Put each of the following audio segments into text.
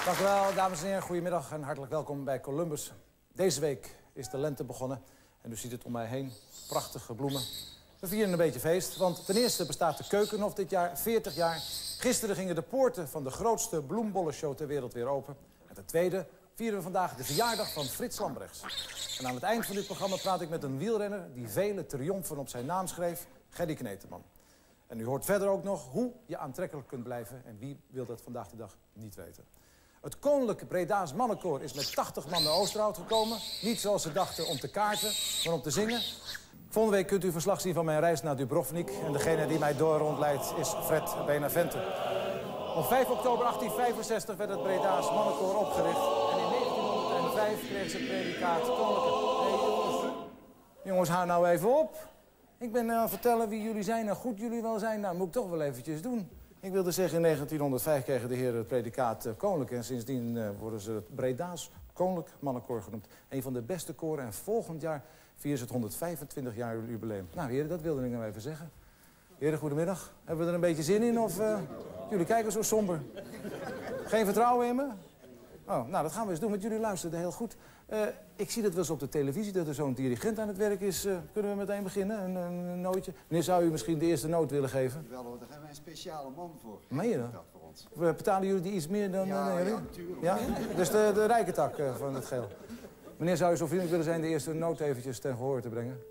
Dank u wel, dames en heren. Goedemiddag en hartelijk welkom bij Columbus. Deze week is de lente begonnen en u ziet het om mij heen. Prachtige bloemen. We vieren een beetje feest, want ten eerste bestaat de Keukenhof dit jaar 40 jaar. Gisteren gingen de poorten van de grootste bloembollenshow ter wereld weer open. En ten tweede vieren we vandaag de verjaardag van Frits Lambrechts. En aan het eind van dit programma praat ik met een wielrenner die vele triomfen op zijn naam schreef, Gerry Kneteman. En u hoort verder ook nog hoe je aantrekkelijk kunt blijven en wie wil dat vandaag de dag niet weten. Het Koninklijke Breda's Mannenkoor is met 80 man naar Oosterhout gekomen. Niet zoals ze dachten om te kaarten, maar om te zingen. Volgende week kunt u verslag zien van mijn reis naar Dubrovnik. En degene die mij door rondleidt is Fred Benavente. Op 5 oktober 1865 werd het Breda's Mannenkoor opgericht. En in 1905 kreeg ze het predicaat Koninklijke. Nee, jongens, hou nou even op. Ik ben aan het vertellen wie jullie zijn en goed jullie wel zijn. Nou, moet ik toch wel eventjes doen. Ik wilde zeggen, in 1905 kregen de heren het predicaat koninklijk. En sindsdien worden ze het Breda's Koninklijk Mannenkoor genoemd. Een van de beste koren. En volgend jaar vieren ze het 125 jaar jubileum. Nou, heren, dat wilde ik nou even zeggen. Heren, goedemiddag. Hebben we er een beetje zin in of jullie kijken zo somber? Geen vertrouwen in me? Oh, nou, dat gaan we eens doen, want jullie luisterden heel goed. Ik zie dat wel eens op de televisie, dat er zo'n dirigent aan het werk is. Kunnen we meteen beginnen? Een nootje? Meneer, zou u misschien de eerste noot willen geven? Wel hoor, daar hebben wij een speciale man voor. Meen je dat? Voor ons. Betalen jullie die iets meer dan jullie? Ja, natuurlijk. Ja? Dus de rijke tak van het geel. Meneer, zou u zo vriendelijk willen zijn de eerste noot eventjes ten gehoor te brengen?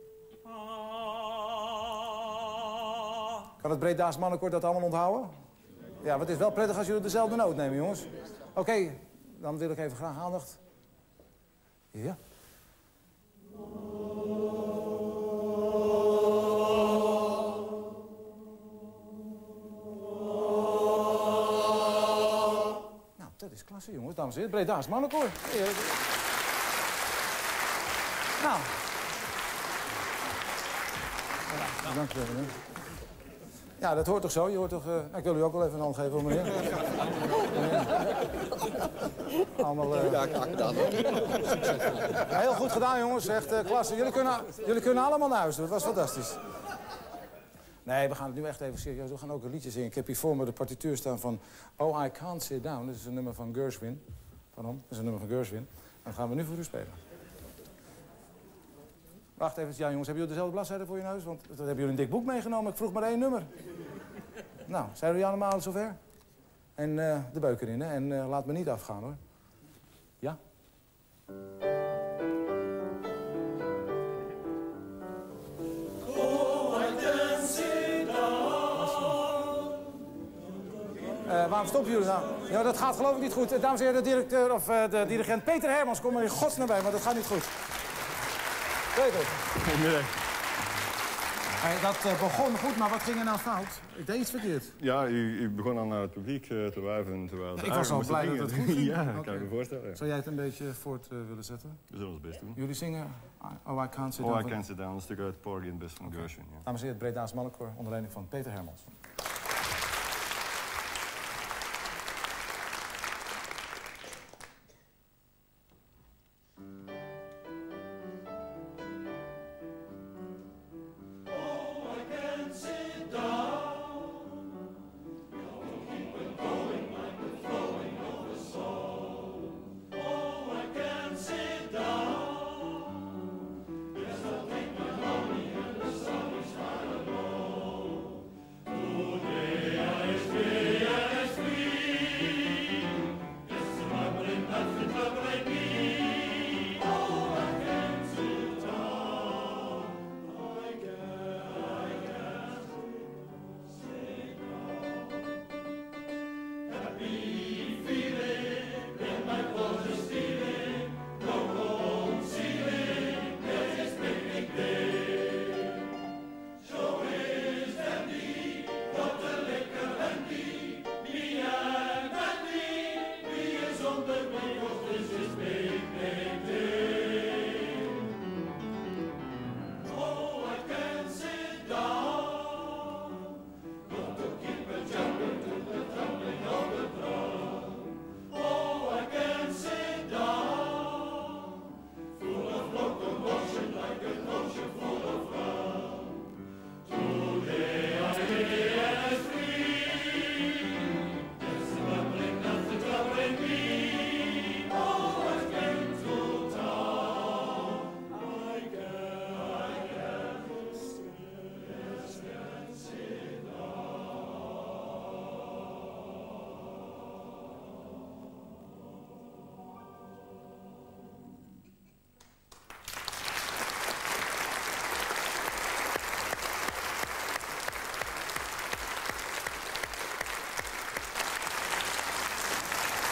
Kan het Breda's Mannenkoor dat allemaal onthouden? Ja, maar het is wel prettig als jullie dezelfde noot nemen, jongens. Oké, dan wil ik even graag aandacht. Ja. Nou, dat is klasse, jongens. Dames en heren, Breda's Mannenkoor. Nou. Ja, dank u wel, meneer. Ja, dat hoort toch zo? Je hoort toch... ik wil u ook wel even een hand geven, meneer. Allemaal... Ja, graag gedaan hoor. Heel goed gedaan, jongens. Echt klasse. Jullie kunnen allemaal naar huis. Dat was fantastisch. Nee, we gaan het nu echt even serieus. We gaan ook een liedje zingen. Ik heb hier voor me de partituur staan van Oh, I Can't Sit Down. Dat is een nummer van Gershwin. Van hem. Dat is een nummer van Gershwin. En dat gaan we nu voor u spelen. Wacht even. Ja, jongens. Hebben jullie dezelfde bladzijde voor je neus? Want dan hebben jullie een dik boek meegenomen. Ik vroeg maar 1 nummer. Nou, zijn jullie allemaal zover? En de beuk erin, hè? En laat me niet afgaan, hoor. Ja? Waarom stoppen jullie nou? Ja, dat gaat geloof ik niet goed. Dames en heren, de directeur of de dirigent Peter Hermans, kom er in godsnaam bij, maar dat gaat niet goed. Peter. Goedemiddag. Dat begon goed, maar wat ging er nou fout? Ik deed iets verkeerd. Ja, u begon al naar het publiek te wuiven terwijl... Ik was al blij dat het goed ging. Ja, Okay. kan ik me voorstellen. Ja. Zou jij het een beetje voort willen zetten? We zullen ons best doen. Jullie zingen Oh, I Can't Sit Down. Oh, I Can't Sit Down, een stuk uit Porgy and Bess van Gershwin. Ja. Dames en heren, het Breda's Mannenkoor, onder leiding van Peter Hermans. Oh,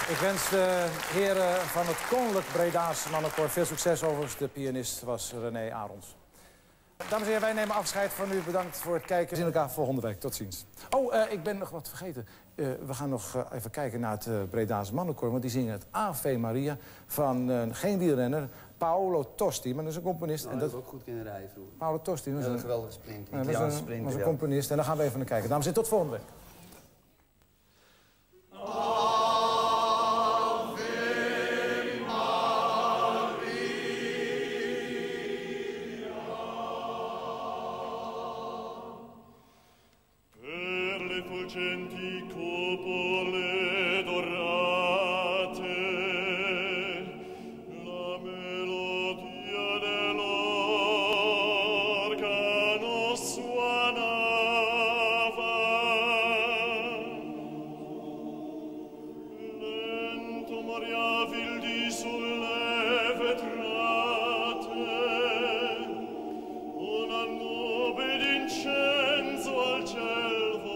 Ik wens de heren van het Koninklijk Breda's Mannenkoor veel succes. Overigens, de pianist was René Arons. Dames en heren, wij nemen afscheid van u. Bedankt voor het kijken. We zien elkaar volgende week. Tot ziens. Oh, ik ben nog wat vergeten. We gaan nog even kijken naar het Breda's Mannenkoor. Want die zingen het Ave Maria van geen wielrenner, Paolo Tosti. Maar dat is een componist. Nou, en dat heb ik ook goed kunnen rijden vroeger. Paolo Tosti. Dat is een geweldige sprint. Dat is een componist. En daar gaan we even naar kijken. Dames en heren, tot volgende week. Fulgenti cupole dorate, la melodia dell'organo suonava, lento moriavil di sulle vetrate, una nube d'incenso al cielo.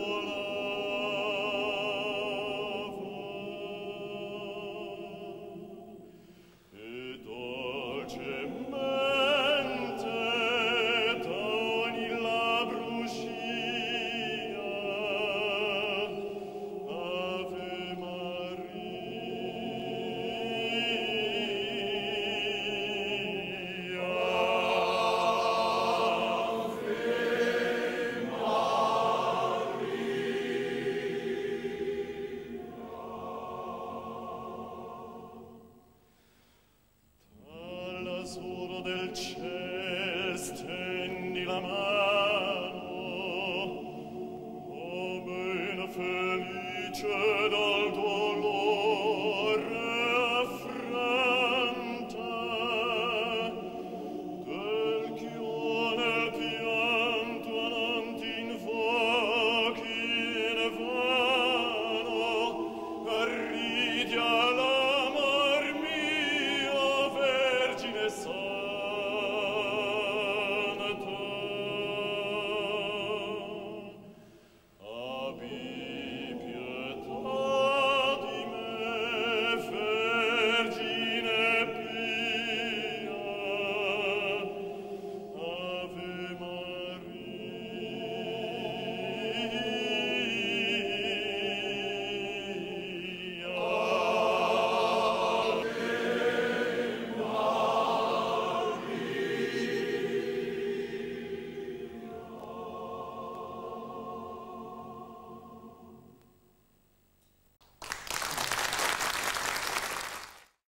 Del ciel stendi la mano, o bene felice dal dolore.